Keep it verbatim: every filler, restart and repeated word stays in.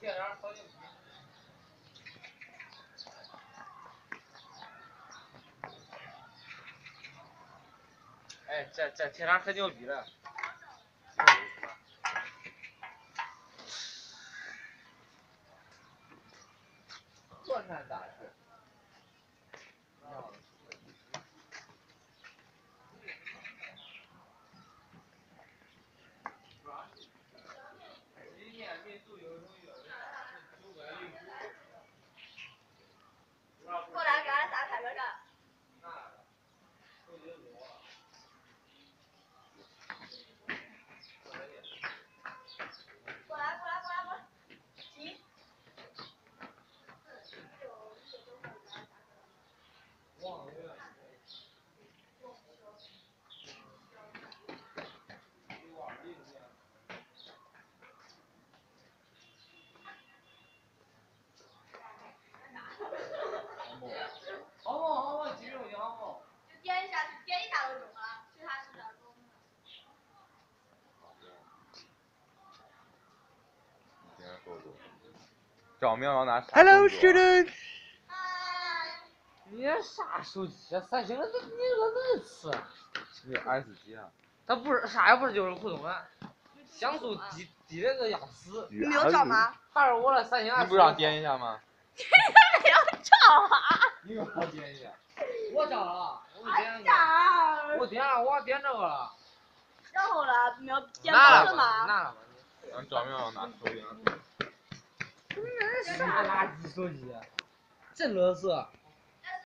哎，这这铁厂可牛逼了。河南大学。今年民族有种乐队是九百零五。 过来，给俺打开门看。 拿来了，手机给我了。 过来，过来，过来，过来。起。 忘了。好不好不，继续就好不？ 就点一下，点一下就中了，其他是要中。 照明要拿啥 Hello, students. 你啥手机？三星的，你个能吃？ 你 S 几啊？ 它不是啥也不是，就是普通的，像素低低的个要死。 你没有照吗？ 还是我的三星 S。 你不让点一下吗？ 没有照啊！ 你给我点一下。 我照了，我点了。 我点了，我点这个了。 然后呢？没有点拿了包吗？ 拿了吧。 俺照明要拿手机。 啥垃圾手机？真乐色。